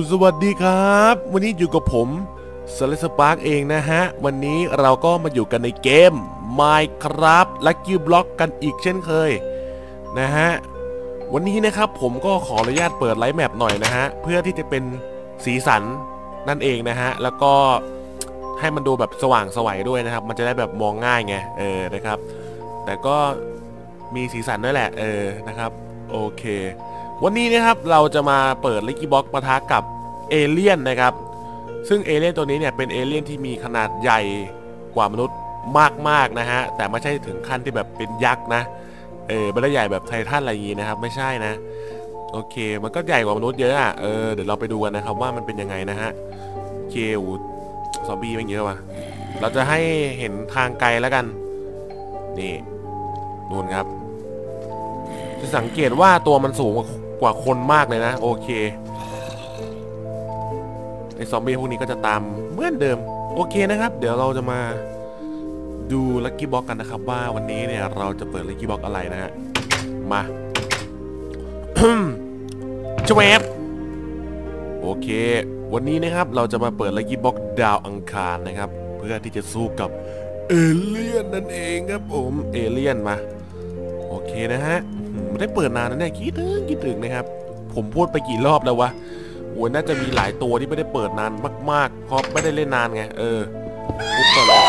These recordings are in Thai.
สวัสดีครับวันนี้อยู่กับผมสเลสปาร์กเองนะฮะวันนี้เราก็มาอยู่กันในเกม Minecraft Lucky Block กันอีกเช่นเคยนะฮะวันนี้นะครับผมก็ขออนุญาตเปิดไลท์แมปหน่อยนะฮะเพื่อที่จะเป็นสีสันนั่นเองนะฮะแล้วก็ให้มันดูแบบสว่างไสวด้วยนะครับมันจะได้แบบมองง่ายไงนะครับแต่ก็มีสีสันด้วยแหละนะครับโอเควันนี้นะครับเราจะมาเปิดลัคกี้บ็อกปะทะกับเอเลี่ยนนะครับซึ่งเอเลี่ยนตัวนี้เนี่ยเป็นเอเลี่ยนที่มีขนาดใหญ่กว่ามนุษย์มากๆนะฮะแต่ไม่ใช่ถึงขั้นที่แบบเป็นยักษ์นะไม่ได้ใหญ่แบบไททันอะไรอย่างงี้นะครับไม่ใช่นะโอเคมันก็ใหญ่กว่ามนุษย์เยอะอ่ะเดี๋ยวเราไปดูกันนะครับว่ามันเป็นยังไงนะฮะโอเคซอมบี้มันเยอะว่ะเราจะให้เห็นทางไกลแล้วกันนี่นู่นครับจะสังเกตว่าตัวมันสูงกว่าคนมากเลยนะโอเคไอซอมบี้พวกนี้ก็จะตามเหมือนเดิมโอเคนะครับเดี๋ยวเราจะมาดูลัคกี้บ็อกกันนะครับว่าวันนี้เนี่ยเราจะเปิดลัคกี้บ็อกอะไรนะฮะมา ชวบโอเควันนี้นะครับเราจะมาเปิดลัคกี้บ็อกดาวอังคารนะครับเพื่อที่จะสู้กับเอเลี่ยนนั่นเองครับผมเอเลี่ยนมาโอเคนะฮะไม่ได้เปิดนานนะเนี่ยคิดถึงนะครับผมพูดไปกี่รอบแล้ววะโอ้ยน่าจะมีหลายตัวที่ไม่ได้เปิดนานมากๆเพราะไม่ได้เล่นนานไงปุ๊บก่อนเลย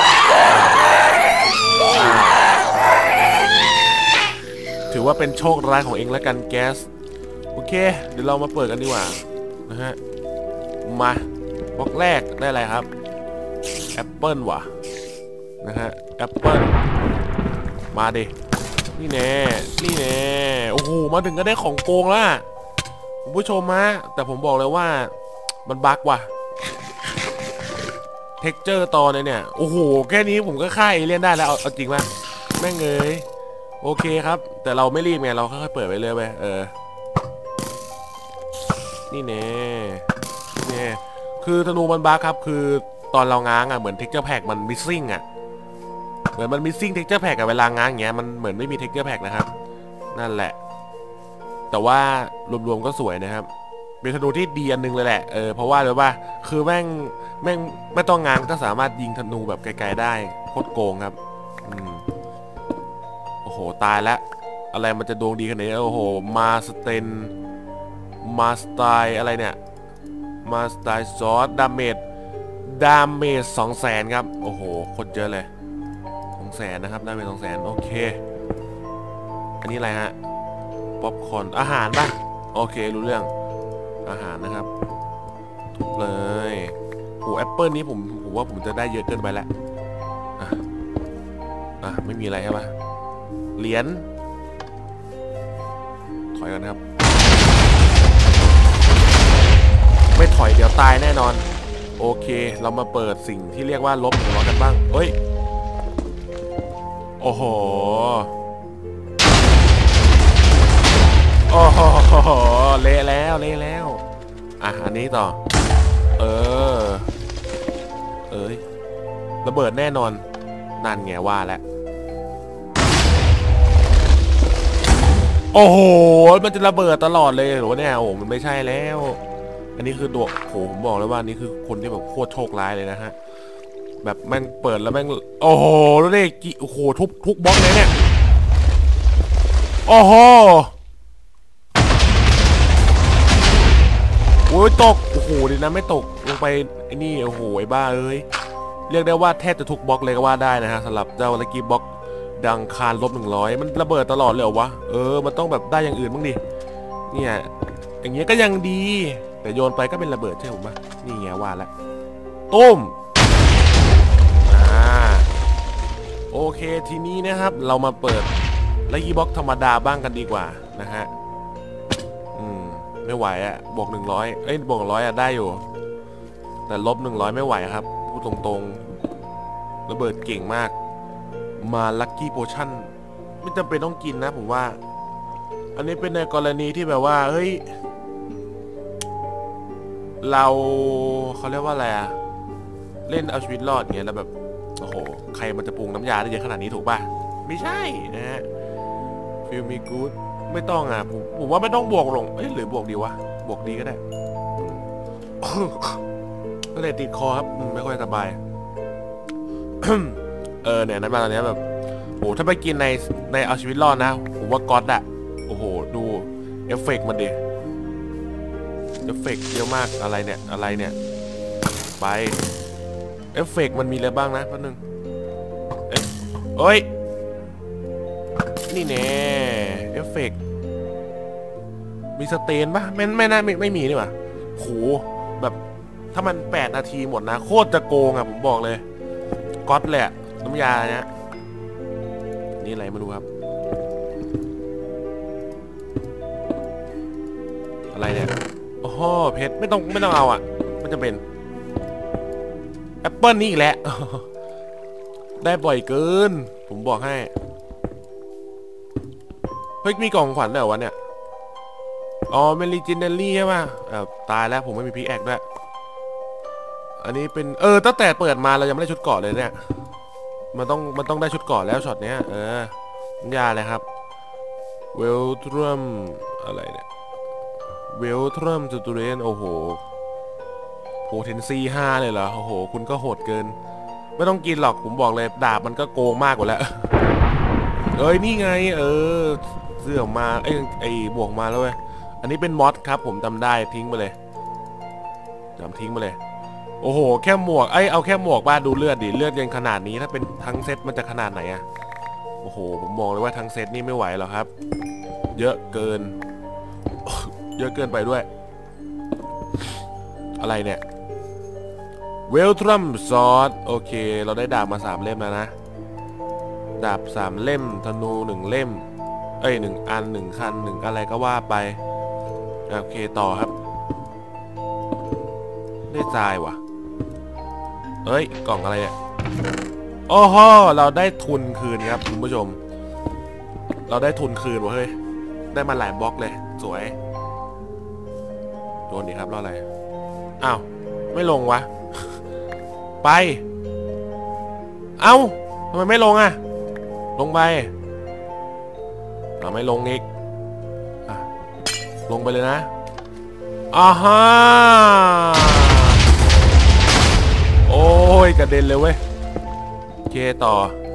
ถือว่าเป็นโชคร้ายของเองแล้วกันแก๊สโอเคเดี๋ยวเรามาเปิดกันดีกว่านะฮะมาบล็อกแรกได้อะไรครับแอปเปิลว่ะนะฮะแอปเปิลมาดินี่แน่โอ้โหมาถึงก็ได้ของโกงแล้วคุณผู้ชมฮะแต่ผมบอกเลยว่ามันบั๊กว่ะเท็กเจอร์ตอนเนี่ยโอ้โหแค่นี้ผมก็ฆ่าเอเลี่ยนได้แล้วเอาจริงป่ะแม่งเลยโอเคครับแต่เราไม่รีบไงเราค่อยๆเปิดไปเรื่อยไปนี่แน่คือธนูมันบั๊กครับคือตอนเราง้างเหมือนเท็กเจอร์แพ็กมันมิสซิ่งเหมือนมันมิสซิ่งเท็กเจอร์แพ็กกับเวลาง้างอย่างเงี้ยมันเหมือนไม่มีเท็กเจอร์แพ็กนะครับนั่นแหละแต่ว่ารวมๆก็สวยนะครับเป็นธนูที่ดีอันนึงเลยแหละเพราะว่าเลยว่าคือแม่งไม่ต้องง้างก็สามารถยิงธนูแบบไกลๆได้โคตรโกงครับโอ้โหตายแล้วอะไรมันจะดวงดีขนาดนี้โอ้โหมาสเตนมาสไตล์อะไรเนี่ยมาสไตล์ซอสดาเมจ200,000ครับโอ้โหโคตรเยอะเลย200,000นะครับดาเมจ200,000โอเคอันนี้อะไรฮะป๊อปคอร์นอาหารป่ะโอเครู้เรื่องอาหารนะครับทุบเลยโอ้แอปเปิลนี้ผมว่าผมจะได้เยอะเกินไปแล้วไม่มีอะไรใช่ปะเหรียญถอยกันครับไม่ถอยเดี๋ยวตายแน่นอนโอเคเรามาเปิดสิ่งที่เรียกว่าลบ100กันบ้างเฮ้ยโอ้โหเละแล้วอันนี้ต่อระเบิดแน่นอนนั่นไงว่าแล้วโอ้โหมันจะระเบิดตลอดเลยหรือว่าเนี่ยโอ้มันไม่ใช่แล้วอันนี้คือตัวโหผมบอกเลยว่านี่คือคนที่แบบโคตรโชคร้ายเลยนะฮะแบบแม่งเปิดแล้วแม่งโอ้โหแล้วเนี่ยโอ้โหทุกบล็อกเลยเนี่ยโอ้โหโอ้ยตกโอ้โหดีนะไม่ตกลงไปไอ้นี่โอ้โหไอ้บ้าเอ้ยเรียกได้ว่าแทบจะทุกบล็อกเลยก็ว่าได้นะฮะสำหรับเจ้าลัคกี้บ็อกดังคารลบ100มันระเบิดตลอดเลยเหรอวะมันต้องแบบได้อย่างอื่นบ้างดิเนี่ยอย่างเงี้ยก็ยังดีแต่โยนไปก็เป็นระเบิดใช่ผมปะนี่ไงว่าแล้วตุ้มโอเคทีนี้นะครับเรามาเปิดลัคกี้บ็อกธรรมดาบ้างกันดีกว่านะฮะไม่ไหวบวก100บวก100ได้อยู่แต่ลบ100ไม่ไหวครับพูดตรงๆระเบิดเก่งมากมาลัคกี้โพชั่นไม่จำเป็นต้องกินนะผมว่าอันนี้เป็นในกรณีที่แบบว่าเฮ้ยเขาเรียกว่าอะไรเล่นเอาชีวิตรอดเงี้ยแล้วแบบโอ้โหใครมันจะปรุงน้ำยาได้เยอะขนาดนี้ถูกป่ะไม่ใช่นะฮะฟีลมีกู๊ดไม่ต้องผมว่าไม่ต้องบวกลงหรือบวกดีวะบวกดีก็ได้ก็เลยติดคอครับไม่ค่อยสบาย เนี่ยนั้นมาตอนนี้แบบโหถ้าไปกินในเอาชีวิตรอดนะผมว่าก๊อตอะโอ้โหดูเอฟเฟกต์มันดิเอฟเฟกต์เยอะมากอะไรเนี่ยไปเอฟเฟกต์มันมีอะไรบ้างนะแป๊บนึงเอ้ยนี่แน่เอฟเฟกต์มีสเตนปะไม่น่าไม่มีนี่หว่าโหแบบถ้ามัน8 นาทีหมดนะโคตรจะโกงอะผมบอกเลยก๊อตแหละน้ำยาเนี่ยนี่อะไรมาดูครับอะไรเนี่ยโอ้โหเพชรไม่ต้องเอาอ่ะมันจะเป็นแอปเปิลนี่อีกแล้ว ได้บ่อยเกินผมบอกให้เฮ้ยมีกล่องขวัญด้วยเหรอวะเนี่ยอ๋อเป็นลีเจนเดอรี่ใช่ป่ะตายแล้วผมไม่มีพิกแอคด้วยอันนี้เป็นตั้งแต่เปิดมาเรายังไม่ได้ชุดเกราะเลยเนี่ยมันต้องได้ชุดเกราะแล้วช็อตเนี้ยยาเลยครับเวลทรัมอะไรเนี่ยเวลทรัมจูตูเรนโอ้โหโหเทนซี5เลยเหรอโอ้โหคุณก็โหดเกินไม่ต้องกินหรอกผมบอกเลยดาบมันก็โกงมากกว่าแล้วนี่ไงเสื้อมาไอ้บวกมาแล้วเว้ยอันนี้เป็นมอดครับผมจำได้ทิ้งไปเลยทิ้งไปเลยโอ้โหแค่หมวกเอาแค่หมวกบ้านดูเลือดดิเลือดยังขนาดนี้ถ้าเป็นทั้งเซตมันจะขนาดไหนอะโอ้โหผมมองเลยว่าทั้งเซตนี่ไม่ไหวหรอกครับเยอะเกิน เยอะเกินไปด้วยอะไรเนี่ยเวลทรัมซอสโอเคเราได้ดาบมา3 เล่มแล้วนะดาบ3 เล่มธนู1 เล่ม1 อัน1 คัน1อะไรก็ว่าไปโอเคต่อครับได้ทรายวะกล่องอะไรเนี่ยโอ้โหเราได้ทุนคืนครับคุณผู้ชมเราได้ทุนคืนวะเฮ้ยได้มาหลายบล็อกเลยสวยโดนดีครับรออะไรอ้าวไม่ลงวะ ไปเอ้าทำไมไม่ลงอะลงไปไม่ลงอีกลงไปเลยนะฮะโอ้ยกระเด็นเลยเว้ยโอเคต่อ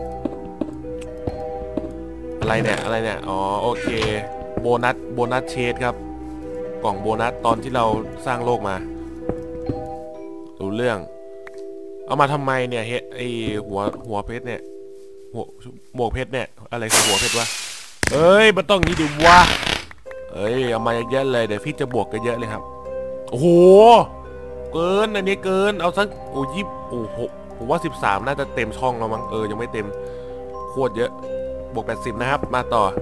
อะไรเนี่ยอ๋อโอเคโบนัสเชดครับกล่องโบนัสตอนที่เราสร้างโลกมารู้เรื่องเอามาทำไมเนี่ยหัวเพชรเนี่ยหมวกเพชรเนี่ยอะไรคือหัวเพชรวะมันต้องงี้ดิวะเอามาเยอะเลยเดี๋ยวพี่จะบวกกันเยอะเลยครับโอ้โหเกินอันนี้เกินเอาสักผมว่า13น่าจะเต็มช่องแล้วมั้งยังไม่เต็มโคตรเยอะบวก80นะครับมาต่อ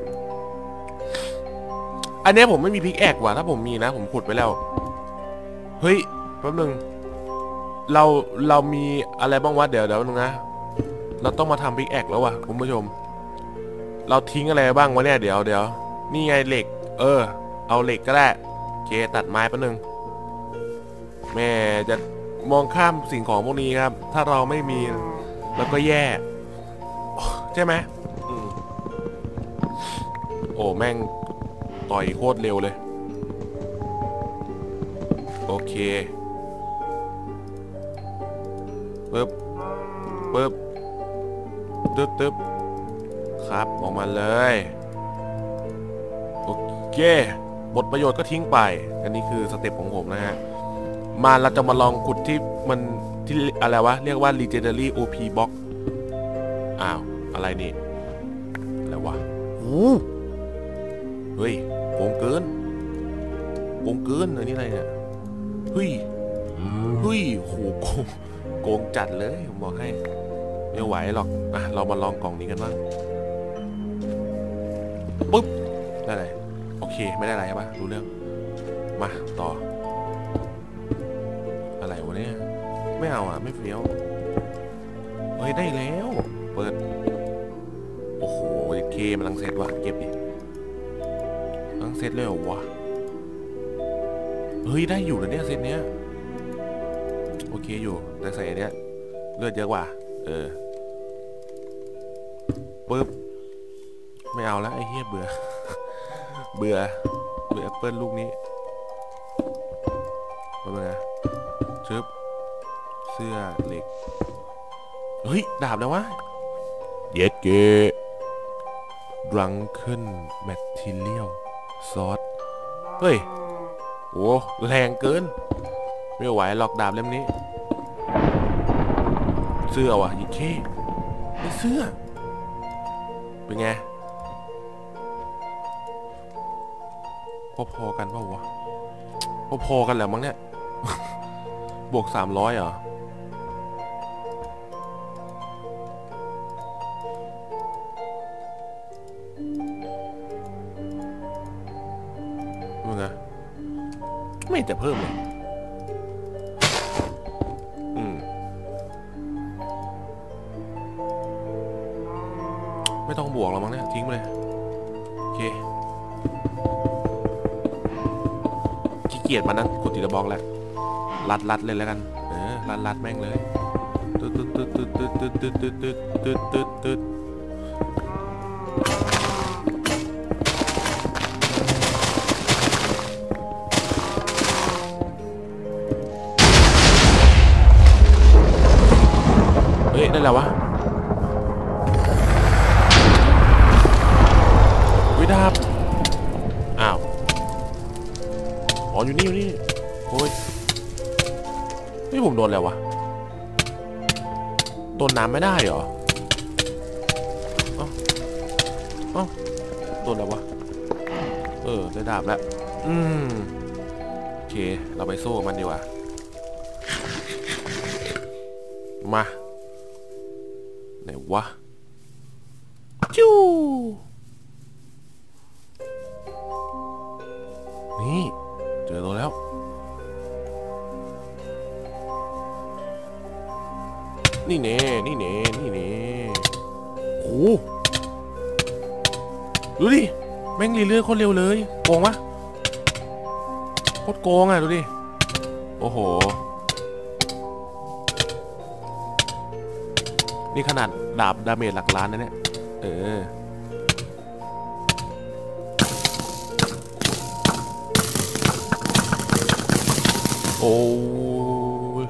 อันนี้ผมไม่มีพิกแอกว่ะถ้าผมมีนะผมขุดไปแล้วเฮ้ยแป๊บนึงเรามีอะไรบ้างวะเดี๋ยวนึงนะเราต้องมาทำพิกแอกแล้ววะคุณผู้ชมเราทิ้งอะไรบ้างวะเนี่ยเดี๋ยวนี่ไงเหล็กเอาเหล็กก็ได้โอเคตัดไม้แป๊บนึงแม่จะมองข้ามสิ่งของพวกนี้ครับถ้าเราไม่มีแล้วก็แย่ใช่ไหมโอ้แม่งต่อยโคตรเร็วเลยโอเคปึ๊บตึ๊บครับออกมาเลยโอเคหมดประโยชน์ก็ทิ้งไปอันนี้คือสเต็ปของผมนะฮะมาเราจะมาลองขุดที่มันที่อะไรวะเรียกว่า Legendary OP Box อ้าวอะไรนี่อะไรวะเฮ้ยโกงเกินอันนี้อะไรเนี่ยเฮ้ยโหโกงจัดเลยผมบอกให้ไม่ไหวหรอกเรามาลองกล่องนี้กันบ้างปุ๊บได้เลยโอเคไม่ได้อะไรใช่ปะรู้เรื่องมาต่ออะไรวะเนี่ยไม่เอาไม่เฟี้ยวได้แล้วเปิดโอ้โหเคมันลังเซตวะเก็บดิลังเซตเลยเหรอวะได้อยู่นะเนี่ยเซตเนี้ยโอเคอยู่แต่ใส่เนี้ยเลือดเยอะกว่าปึ๊บไม่เอาแล้วไอ้เหี้ยเบื่อแอปเปิลลูกนี้มาชึบเสื้อเหล็กเฮ้ยดาบแล้ววะเย็ดเกรังขึ้นแมททีเรียลซอสเฮ้ยโอ้แรงเกินไม่ไหวหลอกดาบเล่มนี้เสื้อวะยิ่งเข้ไม่เสื้อเป็นไงพอๆกันเปล่าวะพอๆกันแหละมั้งเนี่ย บวก300เหรอมึงอะไม่จะเพิ่มเลยไม่ต้องบวกแล้วมั้งเนี่ยทิ้งไปเลยโอเคขี้เกียจมานั่งกดทีละบล็อกแล้วรัดเลยแล้วกันรัดแม่งเลยตึ๊ดเฮ้ยนั่นแหละวะวิดาบอ้าวอ๋ออยู่นี่โอ้ยนี่ผมโดนแล้ววะโดนน้ำไม่ได้เหรอเอ้าโดนแล้ววะได้ดาบแล้วโอเคเราไปสู้มันดีกว่ามาไหนวะจู้นี่เจอตัวแล้วนี่เน่โอ้ดูดิแม่งเรื่อยๆโคตรเร็วเลยโกงวะโคตรโกงอ่ะดูดิโอ้โหนี่ขนาดดาบดาเมจหลักล้านนะเนี่ยโอ้ย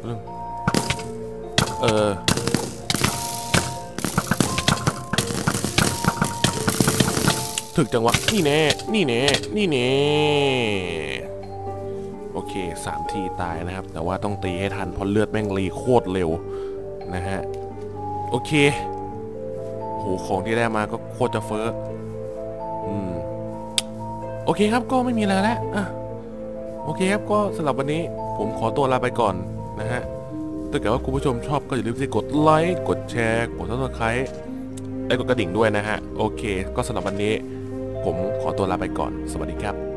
ถึกจังวะนี่แน่โอเค3 ทีตายนะครับแต่ว่าต้องตีให้ทันเพราะเลือดแม่งรีโคตรเร็วนะฮะโอเคโหของที่ได้มาก็โคตรจะเฟ้อโอเคครับก็ไม่มีอะไรแล้วโอเคครับก็สำหรับวันนี้ผมขอตัวลาไปก่อนนะฮะถ้าเกิดว่าคุณผู้ชมชอบก็อย่าลืมกดไลค์กดแชร์กด Subscribe และกดกระดิ่งด้วยนะฮะโอเคก็สำหรับวันนี้ผมขอตัวลาไปก่อนสวัสดีครับ